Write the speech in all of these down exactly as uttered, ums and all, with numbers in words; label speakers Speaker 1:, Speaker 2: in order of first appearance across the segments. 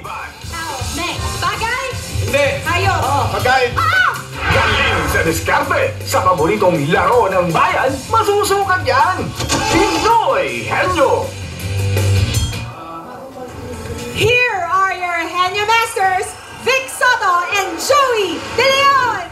Speaker 1: Next, bagay?
Speaker 2: Hindi.
Speaker 1: Hayop.
Speaker 2: Ah, pagkain.
Speaker 1: Ah!
Speaker 3: Galing sa diskarte. Sa paboritong laro ng bayan, masusukat yan. Pinoy Henyo.
Speaker 1: Here are your Henyo Masters, Vic Soto and Joey De Leon.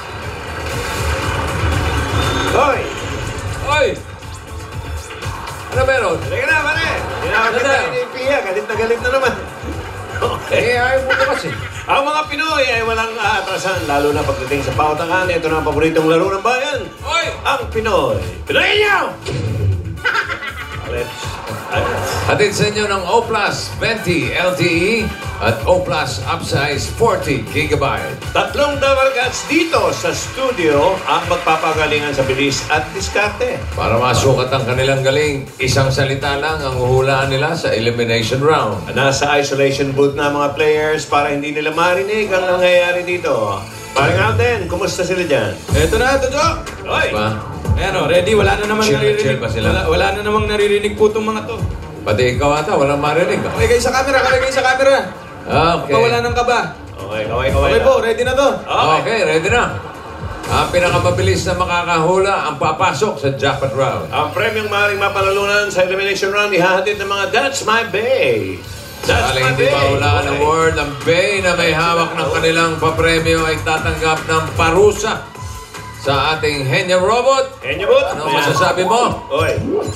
Speaker 2: Hoy!
Speaker 4: Hoy! Ano meron?
Speaker 2: Halika na, pare. Pinakakita
Speaker 4: Ano?
Speaker 2: ni Pia. Galit na galit na naman. Okay.
Speaker 4: Eh, ayaw mo kasi.
Speaker 2: Ang mga Pinoy ay walang aatrasan, lalo na pagdating sa pautangan. Ito na ang paboritong laro ng bayan.
Speaker 4: Hoy!
Speaker 2: Ang Pinoy. Pinoy niyo! Let's...
Speaker 4: Hatid sa inyo ng O Plus twenty L T E at O Plus Upsize forty gigabyte.
Speaker 2: Tatlong dabargats dito sa studio ang magpapagalingan sa bilis at diskarte.
Speaker 4: Para masukat ang kanilang galing, isang salita lang ang uhulaan nila sa elimination round.
Speaker 2: Nasa isolation booth na mga players para hindi nila marinig ang nangyayari dito. Parang Alden, kumusta sila dyan?
Speaker 5: Eto na, Tojo!
Speaker 2: Hoy!
Speaker 4: Diba?
Speaker 5: Ayan o, ready. Wala na namang
Speaker 4: Chill na
Speaker 5: naririnig.
Speaker 4: chill ba sila?
Speaker 5: Wala, wala na namang naririnig po itong mga to.
Speaker 4: Pati ikaw ata, walang marinig.
Speaker 5: Kaway kayo sa camera, kaway kayo sa camera.
Speaker 4: Okay.
Speaker 5: Kapawala ng kaba.
Speaker 2: Okay, kaway, kaway.
Speaker 5: Okay po, ready na to.
Speaker 4: Okay, ready na. Ang pinakamabilis na makakahula ang papasok sa jackpot round.
Speaker 2: Ang premyong maaaring mapanalunan sa elimination round ihahatid ng mga That's My Bay. That's
Speaker 4: Dahil
Speaker 2: My
Speaker 4: hindi
Speaker 2: Bay.
Speaker 4: pa hulaan ng word, ang Bay na may hawak ng kanilang papremyo ay tatanggap ng parusa sa ating Henyo Robot.
Speaker 2: Henyo Bot.
Speaker 4: Ano masasabi mo?
Speaker 2: Oy.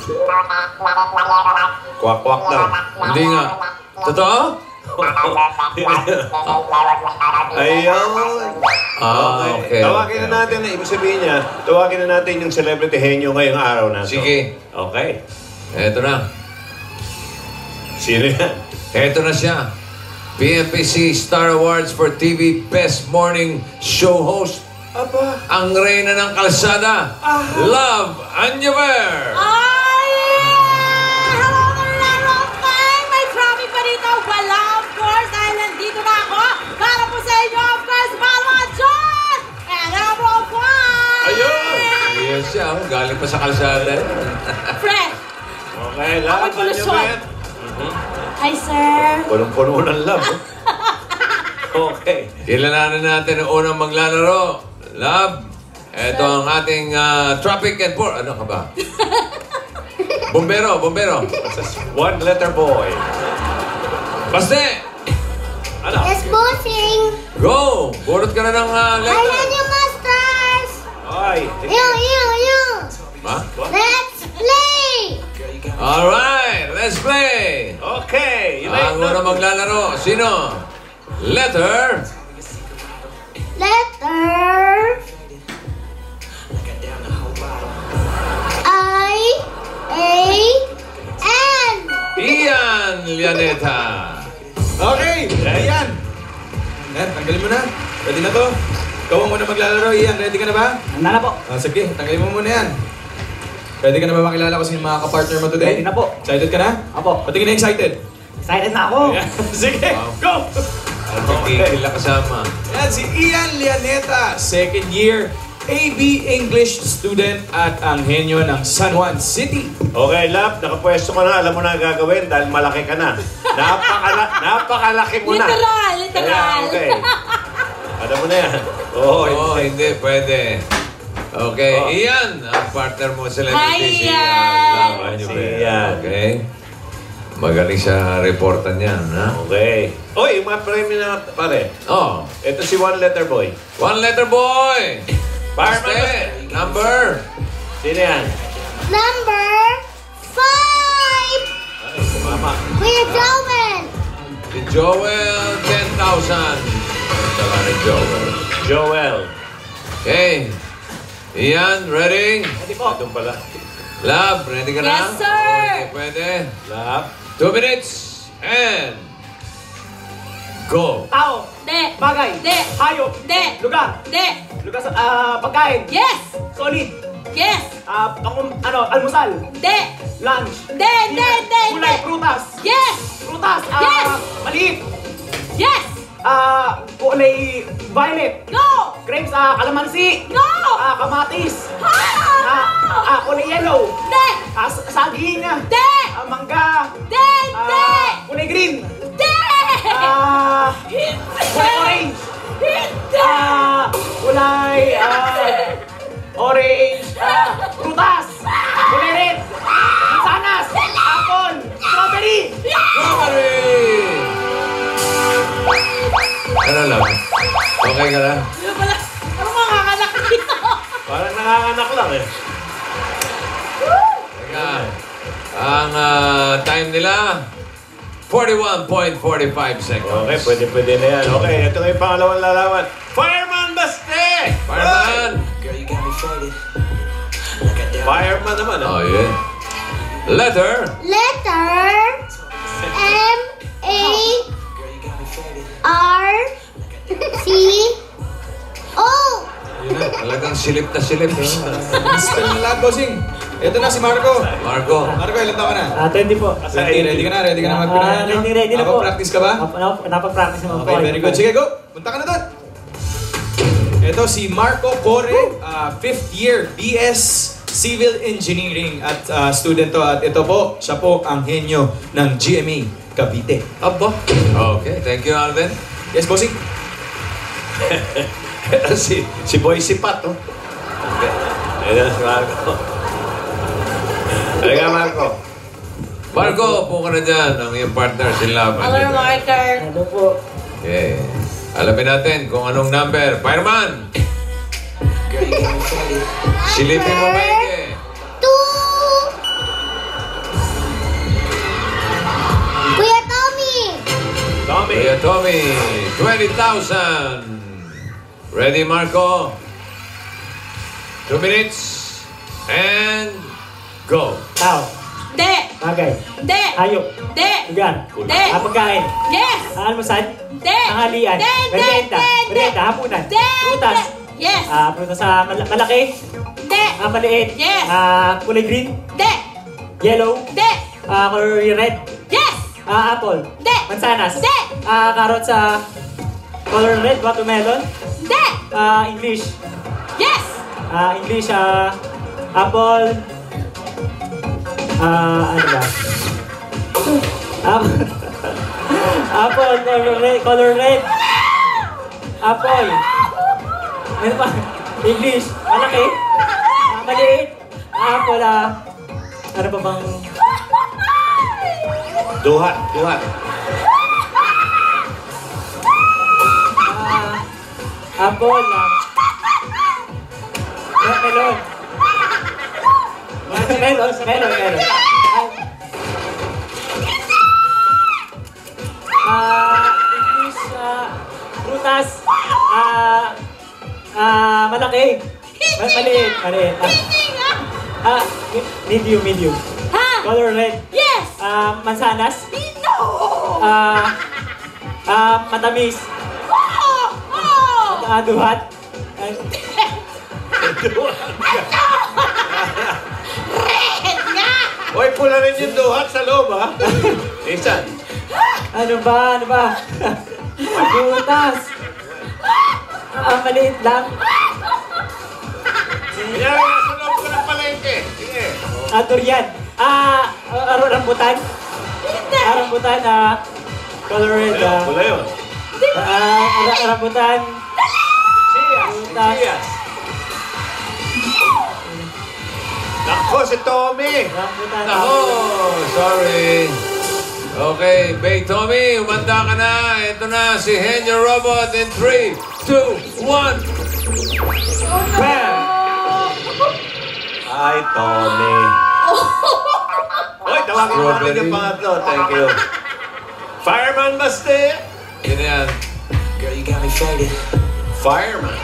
Speaker 2: Kwak-kwak lang.
Speaker 4: Hindi nga. Totoo?
Speaker 2: Ayun.
Speaker 4: Ah, okay.
Speaker 2: Tawagin
Speaker 4: okay,
Speaker 2: na natin,
Speaker 4: okay.
Speaker 2: ibig sabihin niya, tawagin na natin yung celebrity Henyo ngayong araw na to.
Speaker 4: Sige.
Speaker 2: Okay.
Speaker 4: Eto na.
Speaker 2: Sino yan?
Speaker 4: Eto na siya. P M P C Star Awards for T V Best Morning Show Host.
Speaker 2: Aba.
Speaker 4: Ang reyna ng kalsada. Love Anyaver.
Speaker 1: Ay! Hello, Laro Time! May traffic pa dito. Wala, of course, dahil nandito na ako. Para po sa inyo, of course, Mama John! And Laro Time!
Speaker 2: Ayun!
Speaker 4: Ayan siya. oh. Galing pa sa kalsada.
Speaker 1: Fresh!
Speaker 2: Okay, love.
Speaker 1: Ako'y polusyon.
Speaker 2: Ano
Speaker 1: Hi, sir!
Speaker 2: Punong-puno ng love. Okay.
Speaker 4: Kilalanan natin ang unang maglalaro. Love, ito ang ating ah, traffic and port. Ano ka ba? Bombero, bombero.
Speaker 2: One letter boy.
Speaker 4: Baste!
Speaker 2: Ano?
Speaker 6: Yes, bossing!
Speaker 4: Go! Burot ka na ng uh,
Speaker 6: I
Speaker 4: letter.
Speaker 6: had your masters!
Speaker 2: Ay.
Speaker 6: Yo, yo, yo!
Speaker 4: Ha?
Speaker 6: Let's play!
Speaker 4: Alright, let's play!
Speaker 2: Okay. You
Speaker 4: Ang
Speaker 2: may
Speaker 4: unang maglalaro, sino? Letter.
Speaker 6: Letter I A N.
Speaker 4: Ian Lianeta.
Speaker 5: Okay, Ian. Yan, tanggalin mo na. Ready na to. Ikaw ang muna maglalaro, Ian. Ready ka na ba?
Speaker 7: Handa na po.
Speaker 5: Ah, sige, tanggalin mo muna yan. Ready ka na ba makilala ko sa mga kapartner mo today?
Speaker 7: Ready na po.
Speaker 5: Excited ka na?
Speaker 7: Apo.
Speaker 5: Pati ka na excited?
Speaker 7: Excited na ako.
Speaker 5: Ayan. Sige, go!
Speaker 4: Ang kikil na kasama.
Speaker 5: Yan, si Ian Lianeta, second year A B English student at ang henyo ng San Juan City.
Speaker 2: Okay, love. Nakapwesto ka na. Alam mo na ang gagawin dahil malaki ka na. Napakala napakalaki mo na.
Speaker 1: Literal, literal.
Speaker 2: Kaya, okay. Alam mo na yan. Oo,
Speaker 4: Oo,
Speaker 2: hindi.
Speaker 4: hindi pwede. Okay,
Speaker 2: Oh.
Speaker 4: Ian, ang partner mo sa celebrity.
Speaker 1: Hi,
Speaker 4: si
Speaker 1: Ian.
Speaker 4: Love
Speaker 2: Si
Speaker 4: Anyaver.
Speaker 2: Ian.
Speaker 4: Okay. Magaling sa reportan niyan, ha?
Speaker 2: Okay. Oy, yung mga premyo na pare.
Speaker 4: Oh,
Speaker 2: Ito si One Letter Boy.
Speaker 4: one letter boy.
Speaker 2: Fireman.
Speaker 4: Baste, number.
Speaker 2: Sino yan?
Speaker 6: Number five.
Speaker 2: Ay, sumama.
Speaker 6: Kuya Joel.
Speaker 4: Si Joel, ten thousand. Tala ni Joel.
Speaker 2: Joel.
Speaker 4: Okay. Ian, ready?
Speaker 7: Ready po.
Speaker 2: Ito pala.
Speaker 4: Love, ready ka na?
Speaker 1: Yes, sir.
Speaker 4: Okay, pwede.
Speaker 2: Love.
Speaker 4: Two minutes and go.
Speaker 7: Tao.
Speaker 1: De.
Speaker 7: Bagay.
Speaker 1: De.
Speaker 7: Hayop.
Speaker 1: De.
Speaker 7: Lugar.
Speaker 1: De.
Speaker 7: Lugar sa ah, pagkain.
Speaker 1: Yes!
Speaker 7: Solid.
Speaker 1: Yes!
Speaker 7: Ah, pang ano, almusal.
Speaker 1: De.
Speaker 7: Lunch.
Speaker 1: De, de, de,
Speaker 7: Gulay,
Speaker 1: de.
Speaker 7: prutas.
Speaker 1: Yes!
Speaker 7: Prutas. Ah,
Speaker 1: Yes.
Speaker 7: maliit.
Speaker 1: Yes!
Speaker 7: Ah, kulay violet.
Speaker 1: No!
Speaker 7: Grapes sa kalamansi.
Speaker 1: No!
Speaker 7: Ah, kamatis.
Speaker 1: Ah!
Speaker 7: Ah, ah, kulay yellow.
Speaker 1: De!
Speaker 7: Ah, sa- saging.
Speaker 1: De!
Speaker 7: Ah, mangga.
Speaker 1: De! De!
Speaker 7: Ah, kulay green.
Speaker 1: De!
Speaker 7: Ah,
Speaker 4: teka lang.
Speaker 1: Yun pala. Ano makakanak dito?
Speaker 2: Parang nanganganak lang eh.
Speaker 4: Teka. Ang ah, time nila, forty-one point four five seconds.
Speaker 2: Okay, pwede, pwede na yan. Okay, ito na yung pangalawang lalawan. Fireman Baste!
Speaker 4: Fireman!
Speaker 2: Fireman naman,
Speaker 4: Oh,
Speaker 2: ah.
Speaker 4: yeah. Letter.
Speaker 6: Letter M A R C O.
Speaker 4: Yun na, talagang silip na silip.
Speaker 5: Spell na lahat, bossing. Ito na si Marco.
Speaker 4: Marco.
Speaker 5: Marco, ilan taon ka na?
Speaker 8: Ah, twenty po.
Speaker 5: Ready, ready ka na? Ready ka na magpinahan
Speaker 8: Ah,
Speaker 5: nyo?
Speaker 8: ready, ready na po.
Speaker 5: Nakapag-practice ka ba?
Speaker 8: Nap- nap- Napag-practice naman po.
Speaker 5: Okay, very good. Sige, go! Punta ka na doon! Ito si Marco Core, uh, fifth year B S Civil Engineering at uh, student to. At ito po, siya po ang henyo ng G M A Cavite.
Speaker 4: Aba. Okay, thank you, Alvin.
Speaker 5: Yes, bossing?
Speaker 2: si, si Boy Sipat, oh. Okay. Ayan na si Marco. Halika, Marco.
Speaker 4: Marco, po ka na dyan. Ang iyong partner, si Love.
Speaker 1: Color marker.
Speaker 8: Ano po?
Speaker 4: Okay. Alamin natin kung anong number. Fireman! Silipin mo maigi.
Speaker 6: Two. Kuya Tommy.
Speaker 2: Tommy.
Speaker 4: Kuya Tommy, twenty thousand. Ready, Marco? Two minutes. And go.
Speaker 8: Tao.
Speaker 1: Hindi.
Speaker 8: Bagay.
Speaker 1: Hindi.
Speaker 8: Hayop.
Speaker 1: Hindi.
Speaker 8: Lugar.
Speaker 1: Hindi.
Speaker 8: Ah, pagkain.
Speaker 1: Yes.
Speaker 8: Ah, almusal.
Speaker 1: Hindi.
Speaker 8: Tanghalian.
Speaker 1: Hindi, hindi,
Speaker 8: Merienda.
Speaker 1: hindi,
Speaker 8: Merienda. Hapunan.
Speaker 1: Hindi.
Speaker 8: Prutas.
Speaker 1: Yes.
Speaker 8: Ah, prutas sa mal- malaki.
Speaker 1: Hindi.
Speaker 8: Ah, maliit.
Speaker 1: Yes.
Speaker 8: Ah, kulay green.
Speaker 1: Hindi.
Speaker 8: Yellow.
Speaker 1: Hindi.
Speaker 8: Ah, color red.
Speaker 1: Yes.
Speaker 8: Ah, apple.
Speaker 1: Hindi.
Speaker 8: Mansanas.
Speaker 1: Hindi.
Speaker 8: Ah, carrot sa color red. Watermelon.
Speaker 1: Hindi.
Speaker 8: Ah, English.
Speaker 1: Yes.
Speaker 8: Ah, English. Ah, apple. Ah, ano ba? Apple. Apple, color red, color red. Apple. Ano pa? English. Malaki. Ah, maliit. Apple, ah. Ano pa bang...
Speaker 2: Duhat, duhat.
Speaker 8: Ah, apple, ah. Melon. Melon, melon, melon. Ah, English, ah, prutas, ah, ah, malaki. Ma- Maliit, maliit. Ah, ah, medium, medium.
Speaker 1: Ha?
Speaker 8: Color red.
Speaker 1: Yes.
Speaker 8: Ah, mansanas.
Speaker 1: No.
Speaker 8: Ah, ah, matamis.
Speaker 1: Oh. Oh.
Speaker 8: Ah, duhat. Ah,
Speaker 1: Red nga.
Speaker 2: Hoy, pula rin yung duhat sa loob, ha? Isan.
Speaker 8: ano ba, ano ba? Prutas. Ah, maliit lang.
Speaker 2: Kaya nasa loob ko ng palengke. Sige.
Speaker 8: Ah, durian. Ah, ah, rambutan. Ah, rambutan, ah, color red,
Speaker 2: Ayun,
Speaker 8: ah.
Speaker 2: pula yun.
Speaker 8: Ah, ra- rambutan.
Speaker 2: Siyas.
Speaker 8: Prutas.
Speaker 2: Siyas. Nako, si Tommy.
Speaker 8: Rambutan.
Speaker 4: Nako, sorry. Okay, Bay Tommy, umanda ka na. Ito na si Henyo Robot in three, two, one. Bam!
Speaker 2: Ay, Tommy. Hoy, tawagin mo natin yung pangatlo. Thank you. Fireman Baste.
Speaker 4: Yun na yan.
Speaker 2: Fireman.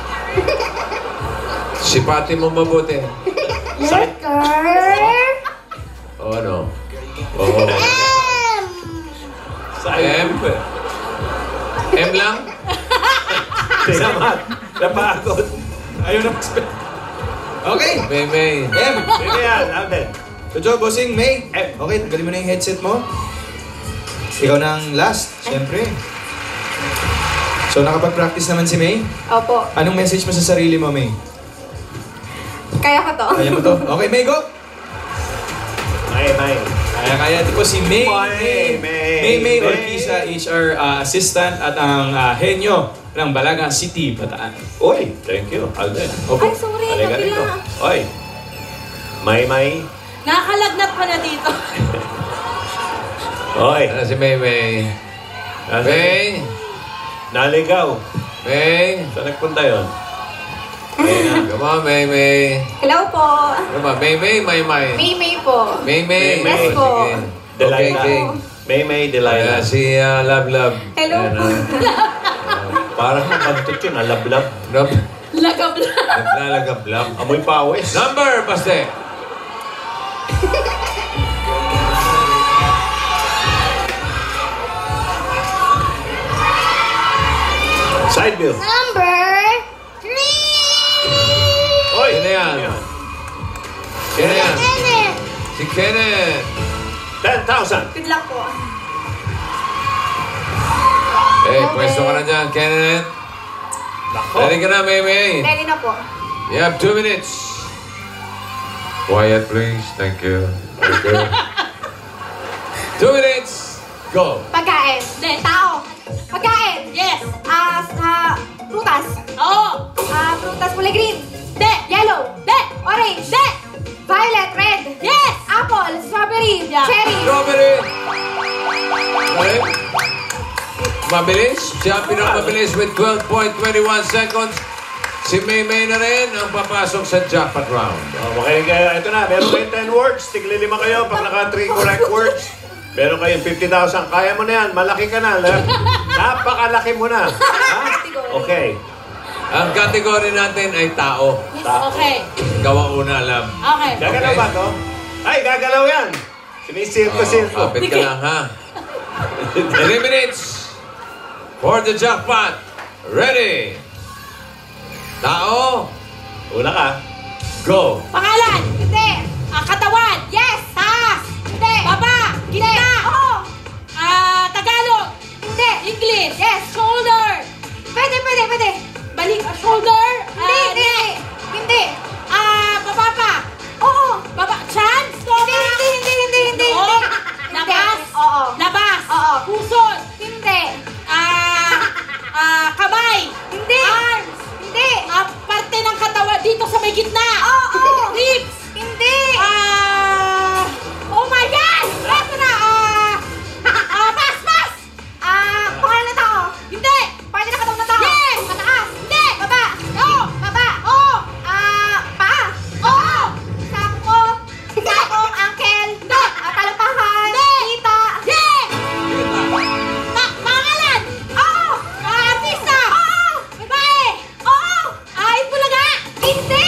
Speaker 4: Sipati mo mabuti.
Speaker 6: Letter
Speaker 4: O ano? Oo.
Speaker 6: M.
Speaker 4: M? M lang?
Speaker 2: Salamat. Napagod.
Speaker 5: Ayaw na mag-spell. Okay.
Speaker 4: May, may.
Speaker 5: M.
Speaker 2: Sige yan, Alden.
Speaker 5: Good job, bossing. May. Okay, tanggalin mo na yung headset mo. Ikaw na ang last, siyempre. So, nakapag-practice naman si May.
Speaker 9: Opo.
Speaker 5: Anong message mo sa sarili mo, May?
Speaker 9: Kaya ko to.
Speaker 5: Kaya mo to? Okay, May, go!
Speaker 2: May, may.
Speaker 5: Kaya, kaya. Di po si May.
Speaker 2: May, May,
Speaker 5: May, May,
Speaker 2: May.
Speaker 5: Ortiza, H R uh, assistant at ang uh, henyo ng Balaga City, Bataan.
Speaker 2: Uy, thank you, Alden.
Speaker 5: Opo.
Speaker 9: Ay, sorry.
Speaker 2: Halika rito.
Speaker 9: Nabila.
Speaker 2: Oy. May, may.
Speaker 1: Nakakalagnat pa na dito.
Speaker 2: Oy.
Speaker 4: Ano si May May?
Speaker 2: Ano?
Speaker 4: May?
Speaker 2: Naligaw.
Speaker 4: May.
Speaker 2: Saan nagpunta yun?
Speaker 4: Come on, May May.
Speaker 9: Hello po.
Speaker 4: Ano ba? May May, May May.
Speaker 9: May May po.
Speaker 4: May May.
Speaker 9: Yes po.
Speaker 4: Sige. Okay,
Speaker 2: Delilah.
Speaker 4: okay.
Speaker 2: May May
Speaker 4: Ayan,
Speaker 2: Delilah.
Speaker 4: si uh, Love Love.
Speaker 9: Hello
Speaker 4: Ayan,
Speaker 9: po.
Speaker 2: Parang mabantot yun, alablab.
Speaker 4: Love.
Speaker 1: Lagab na.
Speaker 4: Naglalagablab.
Speaker 2: Amoy pawis.
Speaker 4: Number, Baste.
Speaker 2: Side view.
Speaker 6: Number three.
Speaker 2: Oy!
Speaker 4: Sino yan? Sino yan?
Speaker 6: Kenneth.
Speaker 4: Si Kenneth.
Speaker 2: ten thousand.
Speaker 9: Good luck po.
Speaker 4: Eh, pwesto ka na dyan, Kenneth. Ready ka na, May May.
Speaker 9: Ready na po.
Speaker 4: You have two minutes. Quiet, please. Thank you. Thank you. Two minutes. Go.
Speaker 9: Pagkain.
Speaker 1: Hindi.
Speaker 9: Tao. Pagkain.
Speaker 1: Yes.
Speaker 9: Ah, ah, prutas.
Speaker 1: Oo.
Speaker 9: Ah, prutas kulay green.
Speaker 1: Hindi.
Speaker 9: Yellow.
Speaker 1: Hindi.
Speaker 9: Orange.
Speaker 1: Hindi.
Speaker 9: Violet. Red.
Speaker 1: Yes.
Speaker 9: Apple. Strawberry.
Speaker 1: Yeah.
Speaker 9: Cherry.
Speaker 4: Strawberry. Okay. Mabilis. Siya ang pinakamabilis with twelve point two one seconds. Si May May na rin ang papasok sa jackpot round.
Speaker 2: Oh, okay, kaya ito na. Meron kayong ten words. Tigli lima kayo. Pag naka three correct words, meron kayong fifty thousand. Kaya mo na yan. Malaki ka na. Napakalaki mo na. Ha? Okay.
Speaker 4: Ang kategory natin ay tao.
Speaker 1: Okay.
Speaker 4: Gawa una, alam.
Speaker 1: Okay.
Speaker 2: Gagalaw ba to? Ay, gagalaw yan. Sinisirko-sirko.
Speaker 4: Kapit ka lang, ha? Three minutes for the jackpot. Ready? Tao.
Speaker 2: Una ka. Go.
Speaker 1: Pangalan.
Speaker 9: Hindi.
Speaker 1: Ah, katawan.
Speaker 9: Yes.
Speaker 1: Taas.
Speaker 9: Hindi.
Speaker 1: Baba.
Speaker 9: Hindi.
Speaker 1: Gitna.
Speaker 9: Oo.
Speaker 1: Ah, Tagalog.
Speaker 9: Hindi.
Speaker 1: English.
Speaker 9: Yes.
Speaker 1: Shoulder.
Speaker 9: Pwede, pwede, pwede.
Speaker 1: Balik. ah, Shoulder.
Speaker 9: Hindi,
Speaker 1: Ah,
Speaker 9: hindi.
Speaker 1: neck.
Speaker 9: Hindi.
Speaker 1: Ah, baba pa.
Speaker 9: Oo.
Speaker 1: Baba. Chan.
Speaker 9: Hindi,
Speaker 1: Stomach.
Speaker 9: hindi, hindi, hindi, hindi.
Speaker 1: Oo.
Speaker 9: Hindi.
Speaker 1: Labas.
Speaker 9: Oo.
Speaker 1: Labas.
Speaker 9: Oo.
Speaker 1: Pusod.
Speaker 9: Hindi.
Speaker 1: Ah, ah, kamay.
Speaker 9: Hindi.
Speaker 1: Arms.
Speaker 9: Hindi.
Speaker 1: Ah, parte ng katawan dito sa may gitna.
Speaker 9: Oo.
Speaker 1: Ribs.
Speaker 9: Hindi.
Speaker 1: Ah, oh my God! Eto na, ah, ah, pass, pass!
Speaker 9: Ah, pangalan ng tao.
Speaker 1: Hindi!
Speaker 9: Parte ng katawan ng tao.
Speaker 1: Yes!
Speaker 9: Mataas.
Speaker 1: Hindi!
Speaker 9: Baba.
Speaker 1: Oo!
Speaker 9: Baba.
Speaker 1: Oo!
Speaker 9: Ah, paa.
Speaker 1: Oo!
Speaker 9: Sako. Sako, uncle.
Speaker 1: Hindi.
Speaker 9: Ah, talampakan.
Speaker 1: Hindi.
Speaker 9: Tita.
Speaker 1: Yes! Pa pangalan!
Speaker 9: Oo.
Speaker 1: Ah, artista!
Speaker 9: Oo.
Speaker 1: Babae!
Speaker 9: Oo.
Speaker 1: Ah, Itbulaga!
Speaker 9: Hindi.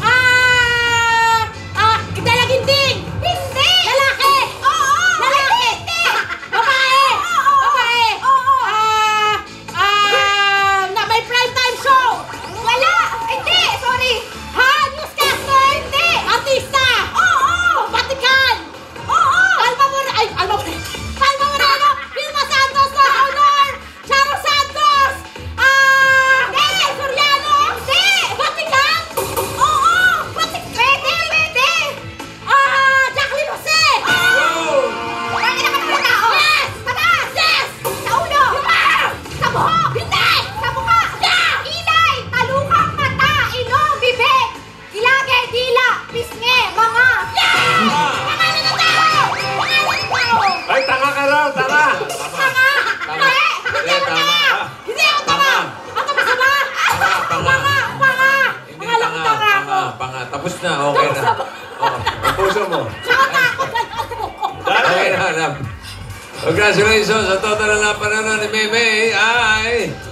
Speaker 1: Ah, ah, Dalaginting!
Speaker 9: Hindi.
Speaker 1: Lalaki!
Speaker 9: Oo.
Speaker 1: Lalaki!
Speaker 9: Hindi.
Speaker 1: Babae!
Speaker 9: Oo.
Speaker 1: Babae!
Speaker 9: Oo.
Speaker 1: Ah, ah, na may primetime show!
Speaker 9: Wala. Hindi. Sorry.
Speaker 1: Ha? Newscaster?
Speaker 9: Hindi.
Speaker 1: Artista?
Speaker 9: Oo.
Speaker 1: Vatican?
Speaker 9: Oo.
Speaker 1: Alma Moreno? Ay, Alma Moreno! Alma Moreno! Vilma Santos! Nora Honor! Charo Santos! Ah! Hindi! Soriano! Hindi! Vatican?
Speaker 9: Oo. Pwede, pwede.
Speaker 1: Ah! Jacqueline Jose!
Speaker 9: Parte ng katawan ng tao.
Speaker 1: Yes!
Speaker 9: Mataas.
Speaker 1: Yes!
Speaker 9: Sa ulo.
Speaker 1: Ah!
Speaker 9: Sa buhok.
Speaker 1: Hindi!
Speaker 9: Sa mukha.
Speaker 1: Yeah!
Speaker 9: Kilay. Talukang mata. Ilong. Bibig. Ilage. Dila. Pisngi. Mga.
Speaker 1: Pangalan ng tao! Pangalan ng tao!
Speaker 2: Ay, tanga ka raw. Tanga.
Speaker 1: Tama!
Speaker 4: Tama.
Speaker 1: Hindi
Speaker 4: Eh,
Speaker 1: ako
Speaker 4: tama.
Speaker 1: tama! Hindi ako tama! Ako masama!
Speaker 4: Panga, panga.
Speaker 1: Panga! Panga!
Speaker 4: Hindi
Speaker 1: Pangalan ko
Speaker 4: tanga,
Speaker 1: tanga ako!
Speaker 4: panga, panga. Tapos na, okay na. Oh,
Speaker 2: Ang puso mo.
Speaker 1: Tsaka takot na ako!
Speaker 4: okay na, alam. Congratulations sa total na napanood ni May May ay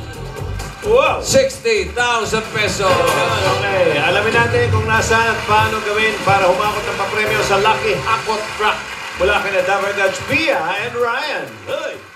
Speaker 2: Wow.
Speaker 4: sixty thousand pesos.
Speaker 2: Okay, alamin natin kung nasaan at paano gawin para humakot ng papremyo sa Lucky Hakot Truck. Mula kina David Dutch, Pia, and Ryan. Hey!